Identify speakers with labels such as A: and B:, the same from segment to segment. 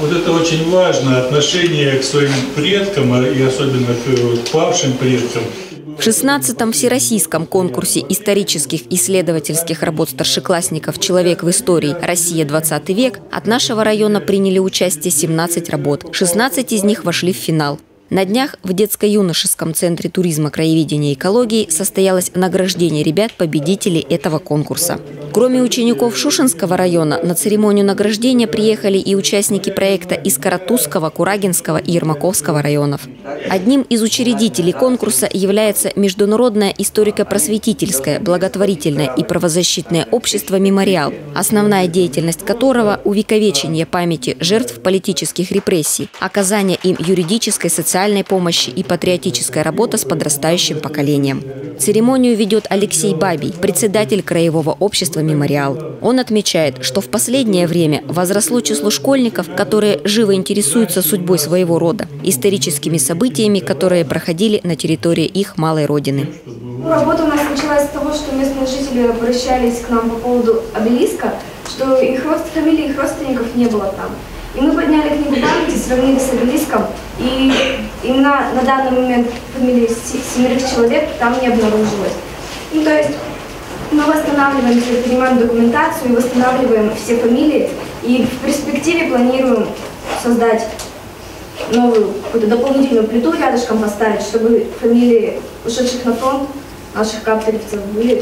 A: Вот это очень важно, отношение к своим предкам и особенно к павшим предкам.
B: В 16-м всероссийском конкурсе исторических исследовательских работ старшеклассников «Человек в истории. Россия. 20 век» от нашего района приняли участие 17 работ. 16 из них вошли в финал. На днях в детско-юношеском центре туризма, краеведения и экологии состоялось награждение ребят-победителей этого конкурса. Кроме учеников Шушенского района, на церемонию награждения приехали и участники проекта из Каратузского, Курагинского и Ермаковского районов. Одним из учредителей конкурса является Международное историко-просветительское, благотворительное и правозащитное общество «Мемориал», основная деятельность которого – увековечение памяти жертв политических репрессий, оказание им юридической, социальной помощи и патриотическая работа с подрастающим поколением. Церемонию ведет Алексей Бабий, председатель краевого общества «Мемориал». Он отмечает, что в последнее время возросло число школьников, которые живо интересуются судьбой своего рода, историческими событиями, которые проходили на территории их малой родины.
C: Работа у нас началась с того, что местные жители обращались к нам по поводу обелиска, что фамилии их родственников не было там. И мы подняли книгу памяти, сравнили с обелиском, и именно на данный момент фамилии 7 человек там не обнаружилось. Ну, то есть мы восстанавливаем, принимаем документацию и восстанавливаем все фамилии, и в перспективе планируем создать новую какую-то дополнительную плиту рядышком поставить, чтобы фамилии ушедших на фронт наших каптеревцев были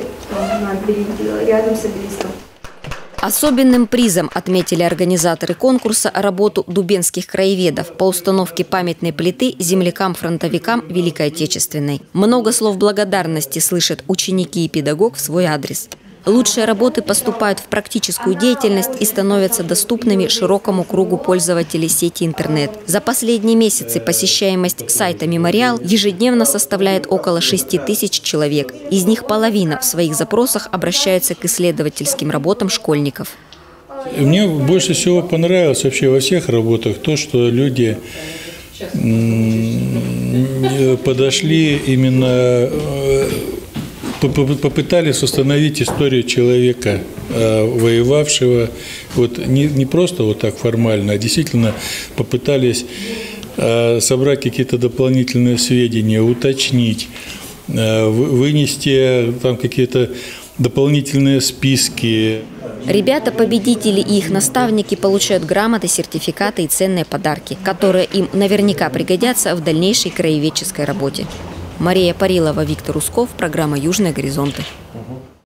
C: рядом с обелиском.
B: Особенным призом отметили организаторы конкурса работу дубенских краеведов по установке памятной плиты землякам-фронтовикам Великой Отечественной. Много слов благодарности слышат ученики и педагог в свой адрес. Лучшие работы поступают в практическую деятельность и становятся доступными широкому кругу пользователей сети интернет. За последние месяцы посещаемость сайта «Мемориал» ежедневно составляет около 6000 человек. Из них половина в своих запросах обращаются к исследовательским работам школьников.
A: Мне больше всего понравилось вообще во всех работах то, что люди подошли именно... попытались установить историю человека, воевавшего, вот не просто вот так формально, а действительно попытались собрать какие-то дополнительные сведения, уточнить, вынести там какие-то дополнительные списки.
B: Ребята-победители и их наставники получают грамоты, сертификаты и ценные подарки, которые им наверняка пригодятся в дальнейшей краеведческой работе. Мария Парилова, Виктор Усков, программа «Южные горизонты».